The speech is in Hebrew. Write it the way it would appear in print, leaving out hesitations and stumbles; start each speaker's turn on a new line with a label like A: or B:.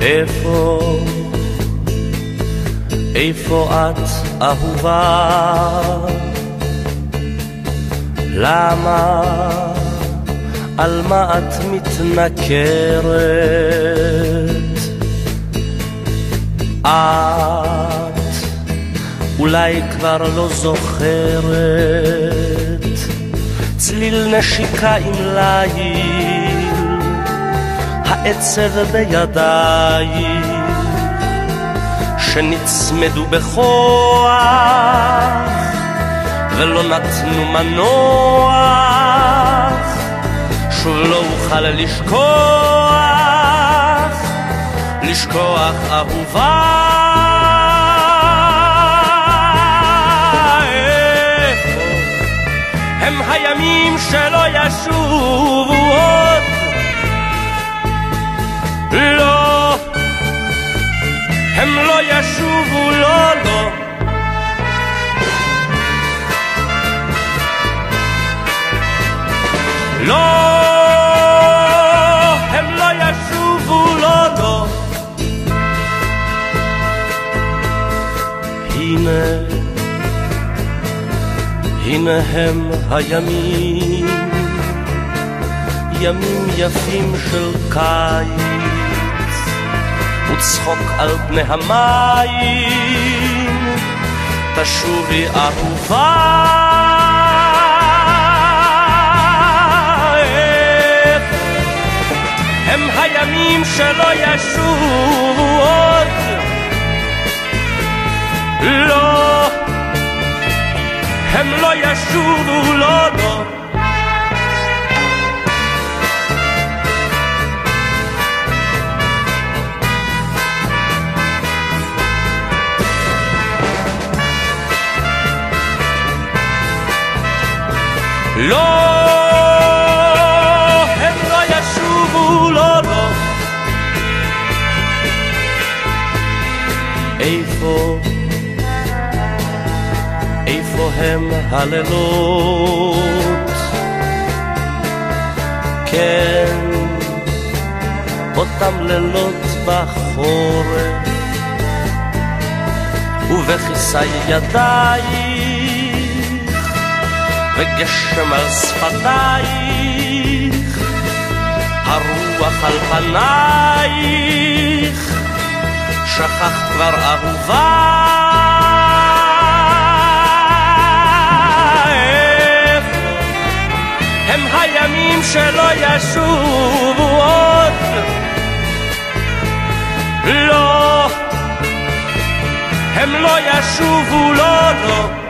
A: איפה את אהובה? למה? על מה את מתנכרת? את אולי כבר לא זוכרת צליל נשיקה עם ליל, העצב בידיים שנצמדו בכוח ולא נתנו מנוח. שוב לא אוכל לשכוח אהובה. איפה הם הימים שלא ישובו עוד? לא, הם לא ישובו, לא, לא. לא, הם לא ישובו, לא, לא. הנה הם הימים, ימים יפים של קיץ וצחוק על פני המים. תשובי אהובה. הם הימים שלא ישובו עוד. לא, הם לא ישובו, לא, לא. לא, הם לא ישובו, לא, לא. איפה הם הלילות? כן, אותם לילות בחורף ובכיסי ידייך וגשם על שפתייך, הרוח על פנייך. שכחת כבר אהובה. איפה הם הימים שלא ישובו עוד? לא, הם לא ישובו, לא, לא.